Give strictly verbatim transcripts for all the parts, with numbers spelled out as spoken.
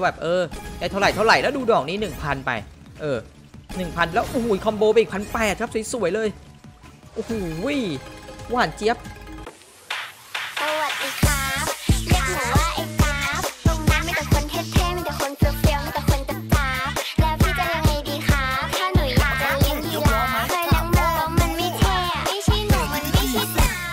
แบบเออได้เท่าไหร่เท่าไหร่แล้วดูดอกนี้ หนึ่งพัน ไปเออ หนึ่งพัน แล้วโอ้โหคอมโบไปอีก หนึ่งพันแปดร้อย ครับสวยๆเลยโอ้โหหวานเจี๊ยบสวัสดีครับเรียกหนูว่าไอ้กราฟตรงนั้นมีแต่คนเท่ๆมีแต่คนเฟี้ยวๆมีแต่คนตะกาแล้วพี่จะยังไงดีครับถ้าหนูอยากจะเลี้ยงยีราฟเคยเลี้ยงมาแล้วมันไม่เท่ไม่ใช่หนูมันไม่ใช่สาว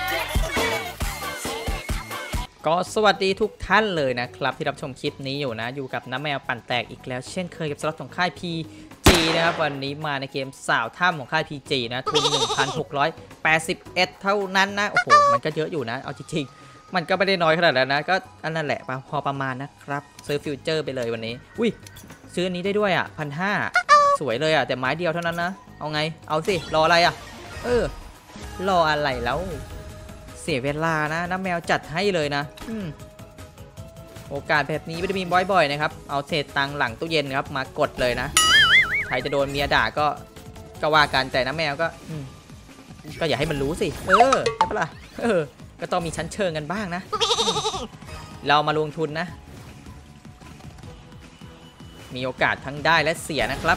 ก็สวัสดีทุกท่านเลยนะครับที่รับชมคลิปนี้อยู่นะอยู่กับน้าแมวปั่นแตกอีกแล้วเช่นเคยกับสล็อตของค่าย พี จี นะครับวันนี้มาในเกมสาวถ้ำของค่าย พี จี นะทุน หนึ่งพันหกร้อยแปดสิบเอ็ด เท่านั้นนะโอ้โหมันก็เยอะอยู่นะเอาจริงๆมันก็ไม่ได้น้อยขนาดนั้นนะก็อันนั้นแหละพอประมาณนะครับซื้อฟิวเจอร์ไปเลยวันนี้อุ้ยซื้ออันนี้ได้ด้วยอ่ะพันห้าสวยเลยอ่ะแต่ไม้เดียวเท่านั้นนะเอาไงเอาสิรออะไรอ่ะเออรออะไรแล้วเสียเวลานะน้าแมวจัดให้เลยนะอืมโอกาสแบบนี้ไม่ได้มีบ่อยๆนะครับเอาเศษตังหลังตู้เย็นครับมากดเลยนะใครจะโดนเมียด่าก็ก็ว่ากันแต่น้าแมวก็อืมก็อย่าให้มันรู้สิเออใช่ปะล่ะเออก็ต้องมีชั้นเชิงกันบ้างนะเรามาลงทุนนะมีโอกาสทั้งได้และเสียนะครับ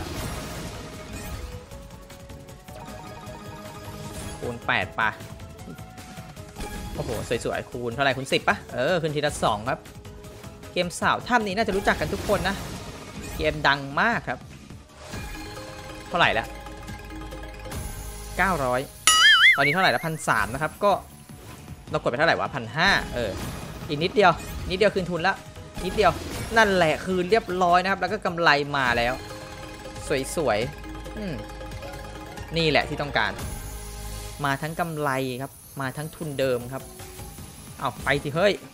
คูณแปดป่ะโอ้โหสวยๆคูณเท่าไหร่คูณสิบป่ะเออขึ้นทีละสองครับเกมสาวถ้ำนี้น่าจะรู้จักกันทุกคนนะเกมดังมากครับเท่าไหร่ละเก้าร้อยตอนนี้เท่าไหร่ละพันสามนะครับก็เรากดไปเท่าไหร่วะพันห้าเอออีกนิดเดียวนิดเดียวคืนทุนละนิดเดียวนั่นแหละคืนเรียบร้อยนะครับแล้วก็กำไรมาแล้วสวยๆอืมนี่แหละที่ต้องการมาทั้งกำไรครับมาทั้งทุนเดิมครับเอาไปสิเฮ้ย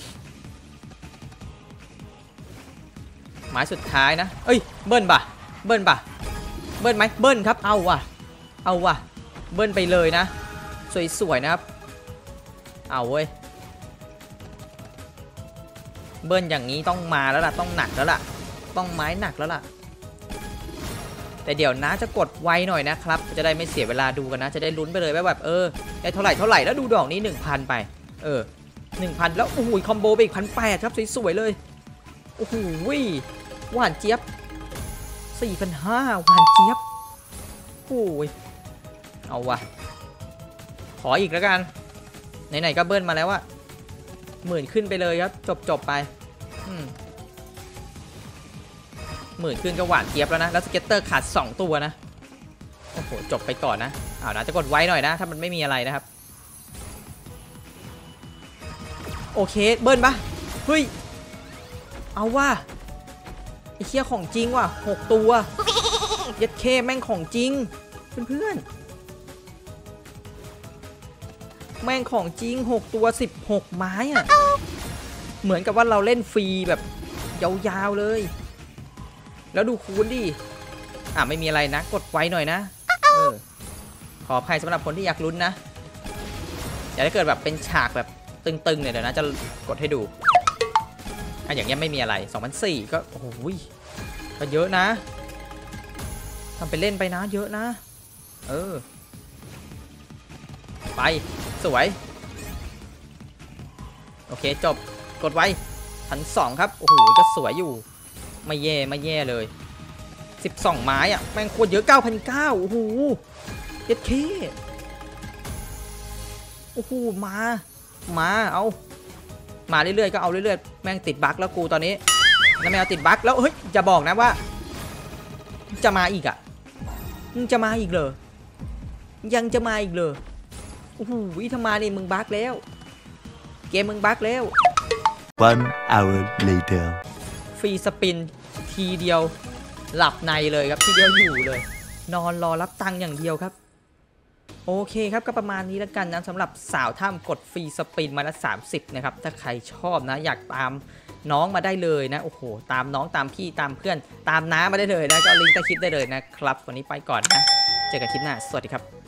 หมายสุดท้ายนะเอ้ยเบิ้ลป่ะเบิ้ลป่ะเบิ้ลไหมเบิ้ลครับเอาว่ะเอาว่ะเบิ้ลไปเลยนะสวยๆนะครับเอาเว้ยเบิ้ลอย่างนี้ต้องมาแล้วล่ะต้องหนักแล้วล่ะต้องไม้หนักแล้วล่ะแต่เดี๋ยวนะจะกดไวหน่อยนะครับจะได้ไม่เสียเวลาดูกันนะจะได้ลุ้นไปเลยว่าแบบเออได้เท่าไหร่เท่าไหร่แล้วดูดอกนี้ หนึ่งพัน ไปเออ หนึ่งพัน แล้วโอ้โหคอมโบไปอีก หนึ่งพันแปดร้อย ครับสวยๆเลยโอ้โหหวานเจี๊ยบ สี่พันห้าร้อย หวานเจี๊ยบโอ้ยเอาวะขออีกแล้วกันไหนๆก็เบิ้ลมาแล้วอะหมื่นขึ้นไปเลยครับจบๆไปอืมหมื่นขึ้นก็หวานเจี๊ยบแล้วนะแล้วสเก็ตเตอร์ขาดสองตัวนะโอ้โหจบไปก่อนนะเอานะจะกดไว้หน่อยนะถ้ามันไม่มีอะไรนะครับโอเคเบิ้ลปะเฮ้ยเอาว่าไอ้เชี่ยของจริงว่ะหกตัวยัดเคแม่งของจริงเพื่อนๆแม่งของจริงหกตัวสิบหกไม้อะเหมือนกับว่าเราเล่นฟรีแบบยาวๆเลยแล้วดูคูณดิอ่ะไม่มีอะไรนะกดไว้หน่อยนะเออขออภัยสำหรับคนที่อยากลุ้นนะอย่าให้เกิดแบบเป็นฉากแบบตึงๆเนี่ยเดี๋ยวนะจะกดให้ดูอ่ะอย่างเงี้ยไม่มีอะไรสองพันสี่ร้อยก็โอ้โหก็เยอะนะทำไปเล่นไปนะเยอะนะเออไปสวยโอเคจบกดไว้พันสองครับโอ้โหก็สวยอยู่ไม่แย่ไม่แย่เลยสิบสองไม้อะแม่งโคตรเยอะ เก้าพันเก้าร้อย โอ้โหเย็ดเคโอ้โหมามาเอามาเรื่อยๆก็เอาเรื่อยๆแม่งติดบั๊กแล้วกูตอนนี้แล้วแมวติดบั๊กแล้วเฮ้ยจะบอกนะว่าจะมาอีกอ่ะมึงจะมาอีกเหรอยังจะมาอีกเหรอโอ้โหถ้ามานี่มึงบั๊กแล้วเกมมึงบั๊กแล้ว One hour later ฟรีสปินทีเดียวหลับในเลยครับทีเดียวอยู่เลยนอนรอรับตังค์อย่างเดียวครับโอเคครับก็ประมาณนี้แล้วกันนะสำหรับสาวถ้ำกดฟรีสปินมาละสามสิบนะครับถ้าใครชอบนะอยากตามน้องมาได้เลยนะโอ้โหตามน้องตามพี่ตามเพื่อนตามน้ามาได้เลยนะก็ลิงก์ใต้คลิปได้เลยนะครับวันนี้ไปก่อนนะเจอกันคลิปหน้าสวัสดีครับ